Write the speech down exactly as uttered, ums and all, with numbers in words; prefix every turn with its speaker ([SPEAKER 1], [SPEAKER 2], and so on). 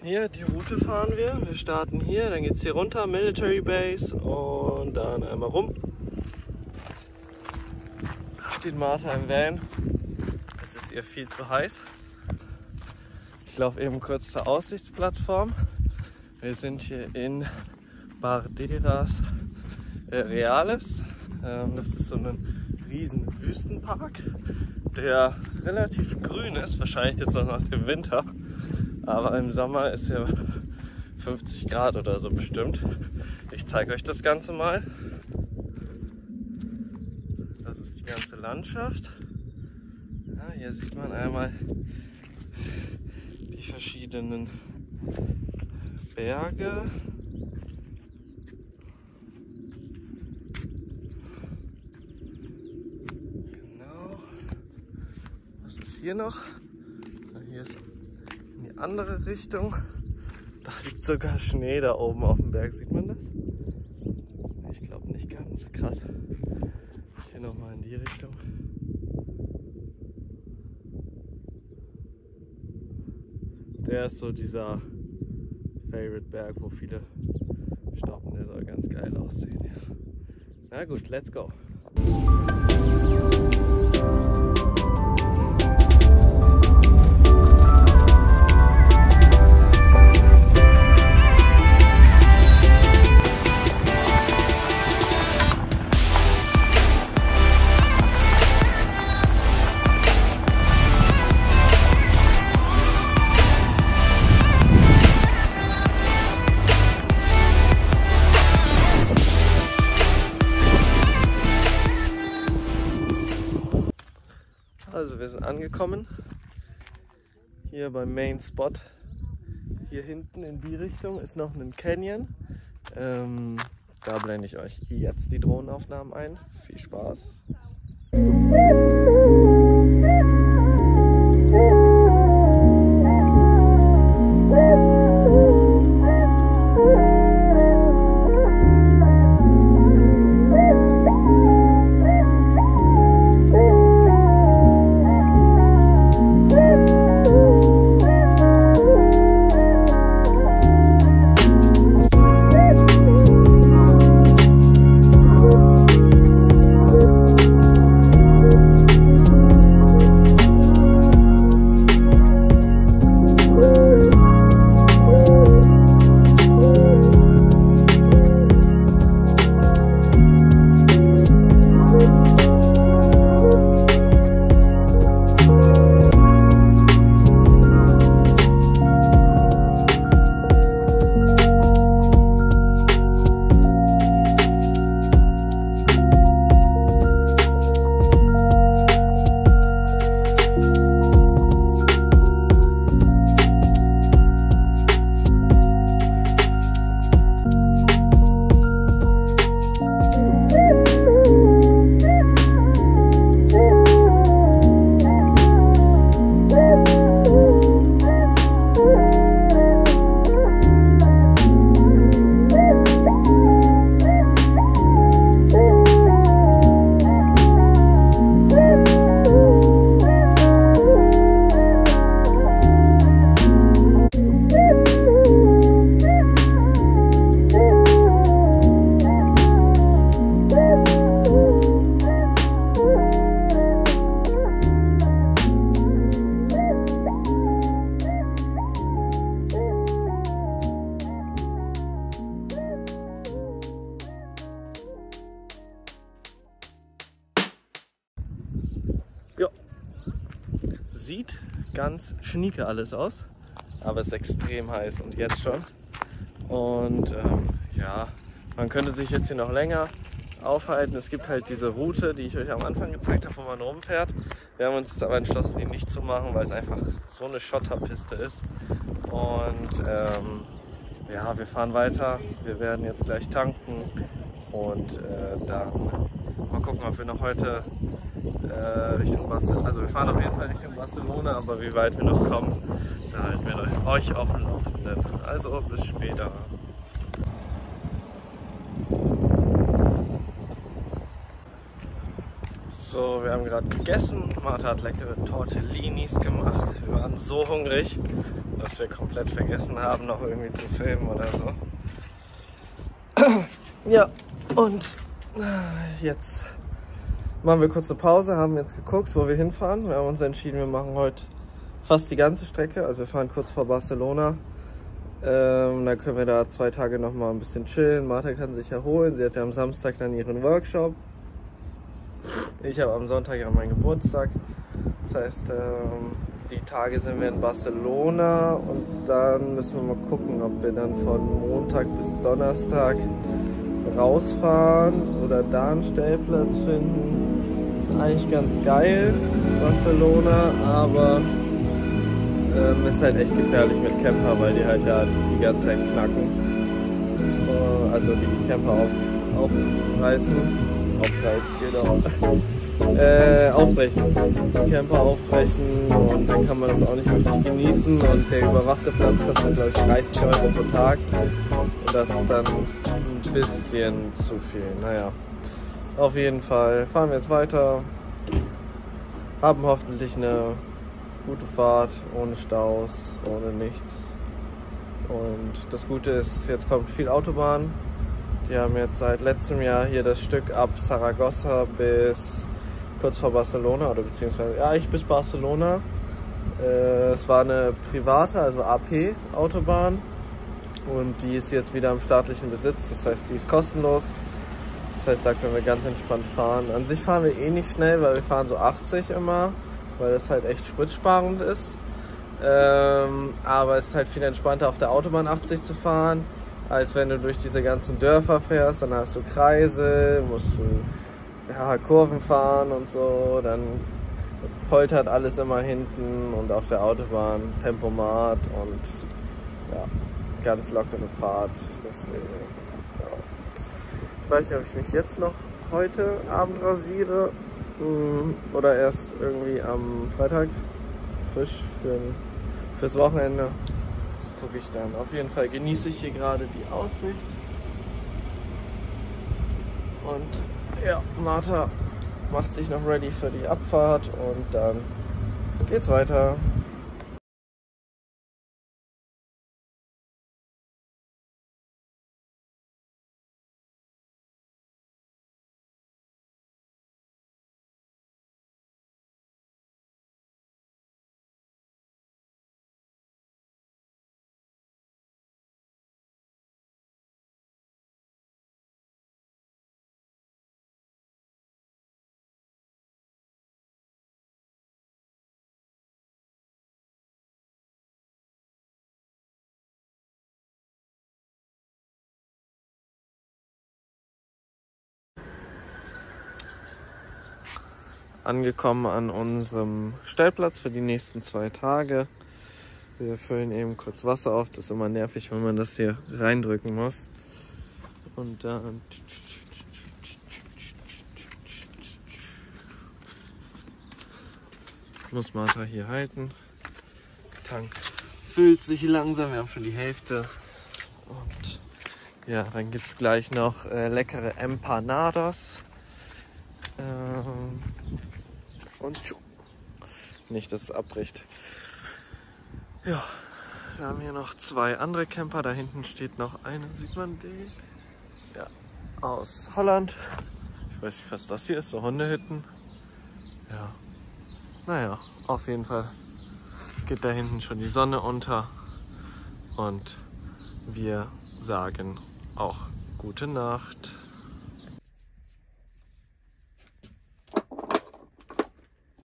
[SPEAKER 1] Hier, die Route fahren wir. Wir starten hier, dann geht es hier runter, Military Base und dann einmal rum. Da steht Martha im Van. Es ist ihr viel zu heiß. Ich laufe eben kurz zur Aussichtsplattform. Wir sind hier in Barderas äh, Reales. Ähm, das ist so ein riesen Wüstenpark, der relativ grün ist, wahrscheinlich jetzt noch nach dem Winter. Aber im Sommer ist ja fünfzig Grad oder so bestimmt. Ich zeige euch das Ganze mal. Das ist die ganze Landschaft. Ja, hier sieht man einmal die verschiedenen Berge. Genau. Was ist hier noch? Hier ist in die andere Richtung. Da liegt sogar Schnee da oben auf dem Berg. Sieht man das? Ich glaube nicht ganz. Krass. Hier nochmal in die Richtung. Der ist so dieser Favorite Berg, wo viele stoppen. Der soll ganz geil aussehen. Ja. Na gut, let's go. Also wir sind angekommen, hier beim Main Spot. Hier hinten in die Richtung ist noch ein Canyon. Ähm, da blende ich euch jetzt die Drohnenaufnahmen ein. Viel Spaß! Ja, sieht ganz schnieke alles aus, aber es ist extrem heiß und jetzt schon. Und ähm, ja, man könnte sich jetzt hier noch länger aufhalten. Es gibt halt diese Route, die ich euch am Anfang gezeigt habe, wo man rumfährt. Wir haben uns jetzt aber entschlossen, die nicht zu machen, weil es einfach so eine Schotterpiste ist. Und ähm, ja, wir fahren weiter. Wir werden jetzt gleich tanken und äh, dann mal gucken, ob wir noch heute äh, Richtung Barcelona, also wir fahren auf jeden Fall Richtung Barcelona, aber wie weit wir noch kommen, da halten wir euch auf dem Laufenden. Also bis später. So, wir haben gerade gegessen. Martha hat leckere Tortellinis gemacht. Wir waren so hungrig, dass wir komplett vergessen haben, noch irgendwie zu filmen oder so. Ja, und jetzt machen wir kurz eine Pause, haben jetzt geguckt, wo wir hinfahren. Wir haben uns entschieden, wir machen heute fast die ganze Strecke. Also wir fahren kurz vor Barcelona. Ähm, dann können wir da zwei Tage noch mal ein bisschen chillen. Martha kann sich erholen. Sie hat ja am Samstag dann ihren Workshop. Ich habe am Sonntag ja meinen Geburtstag. Das heißt, ähm, die Tage sind wir in Barcelona und dann müssen wir mal gucken, ob wir dann von Montag bis Donnerstag rausfahren oder da einen Stellplatz finden. Ist eigentlich ganz geil, Barcelona, aber ähm, ist halt echt gefährlich mit Camper, weil die halt da die ganze Zeit knacken. Äh, also die Camper auf, aufreißen. Aufreißen, genau. Äh, aufbrechen. Die Camper aufbrechen und dann kann man das auch nicht wirklich genießen und der überwachte Platz kostet, glaube ich, dreißig Euro pro Tag und das ist dann ein bisschen zu viel. Naja, auf jeden Fall fahren wir jetzt weiter, haben hoffentlich eine gute Fahrt, ohne Staus, ohne nichts und das Gute ist, jetzt kommt viel Autobahn. Die haben jetzt seit letztem Jahr hier das Stück ab Saragossa bis kurz vor Barcelona oder beziehungsweise ja, ich bis Barcelona. Äh, es war eine private, also A P-Autobahn und die ist jetzt wieder im staatlichen Besitz. Das heißt, die ist kostenlos. Das heißt, da können wir ganz entspannt fahren. An sich fahren wir eh nicht schnell, weil wir fahren so achtzig immer, weil das halt echt spritsparend ist. Ähm, aber es ist halt viel entspannter auf der Autobahn achtzig zu fahren, als wenn du durch diese ganzen Dörfer fährst, dann hast du Kreise, musst du ja, Kurven fahren und so, dann poltert alles immer hinten und auf der Autobahn Tempomat und ja, ganz lockere Fahrt, deswegen, ja. Ich weiß nicht, ob ich mich jetzt noch heute Abend rasiere oder erst irgendwie am Freitag, frisch für, fürs Wochenende. Gucke ich dann. Auf jeden Fall genieße ich hier gerade die Aussicht. Und ja, Martha macht sich noch ready für die Abfahrt und dann geht's weiter. Angekommen an unserem Stellplatz für die nächsten zwei Tage. Wir füllen eben kurz Wasser auf. Das ist immer nervig, wenn man das hier reindrücken muss. Und dann muss Martha hier halten. Der Tank füllt sich langsam. Wir haben schon die Hälfte. Und ja, dann gibt es gleich noch äh, leckere Empanadas. Ähm, Und nicht, dass es abbricht. Ja, wir haben hier noch zwei andere Camper. Da hinten steht noch einer. Sieht man den? Ja, aus Holland. Ich weiß nicht, was das hier ist. So Hundehütten. Ja, naja, auf jeden Fall geht da hinten schon die Sonne unter. Und wir sagen auch gute Nacht.